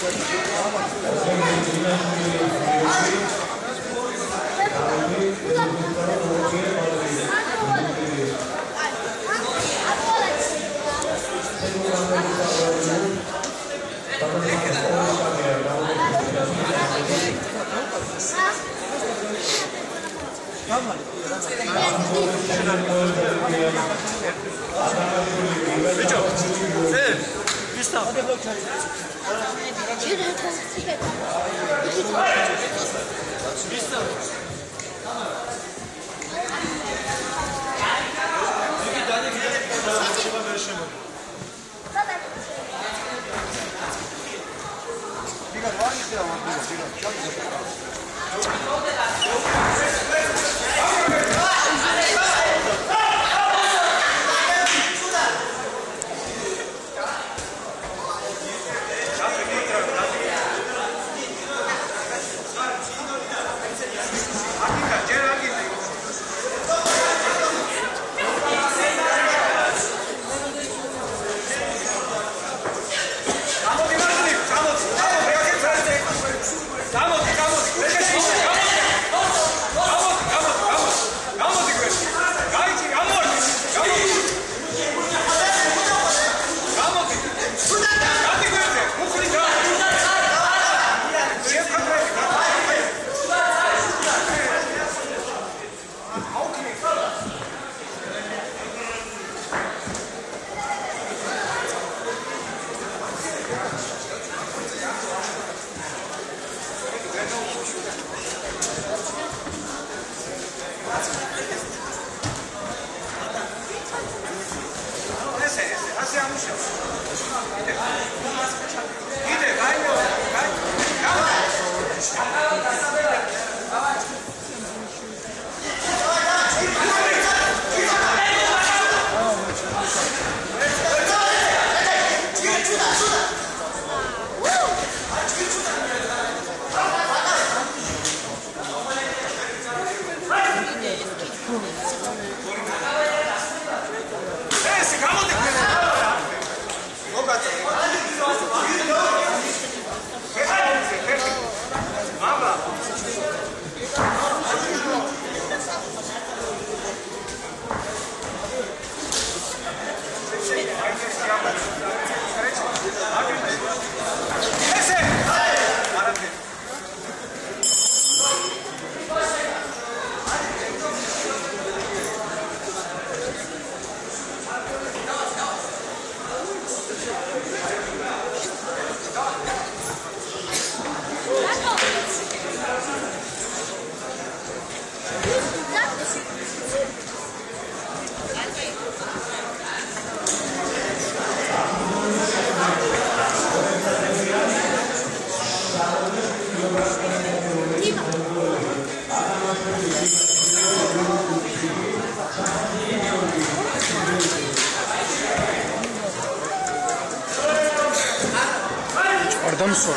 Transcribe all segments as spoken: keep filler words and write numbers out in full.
Adam sonra.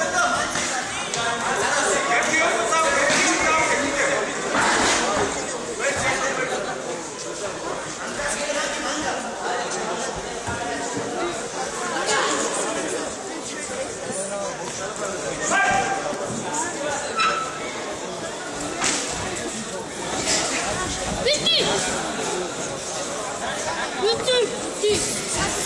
Bitti. Bitti. Bitti.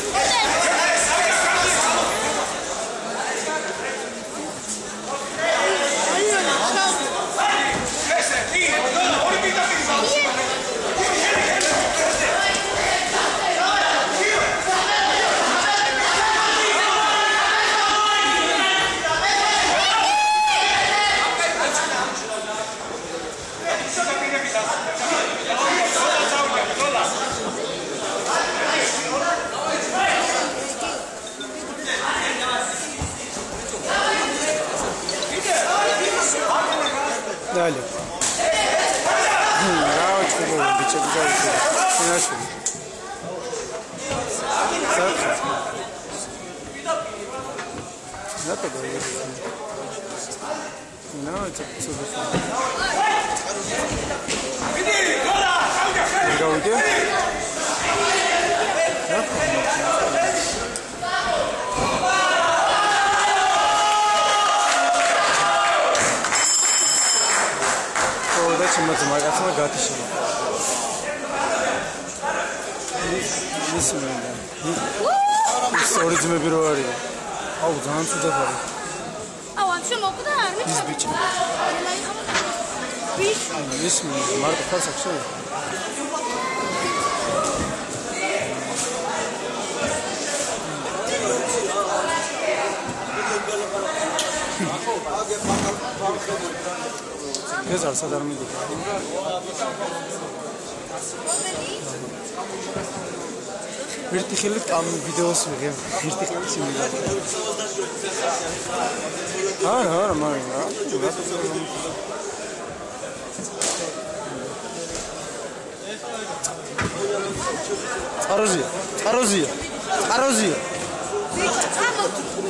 Далее. Браво, чего? Бичок дальше. Наши. Завтра. Да, поговорим. Ну, это супер. Гауди. Да? Şuna dzma kაცმა გათიშა. ის მენდა. ის ორი ძმები რო არისო. აუ ძალიან ცუდად არის. აუ вообще მოკვდა არ ვიცი. ის ბიჭი. ბიჭი. ის მენდა მარტო ხალხს აქვს. ეს არ სადარ მიდიხარ. ერთი ხელი კამ ვიდეოს ვიღებ. ერთი ხელი სიმიდა. არა, არა, მაგრამ წაროზია, წაროზია, წაროზია. ბიჭი, წამოდი.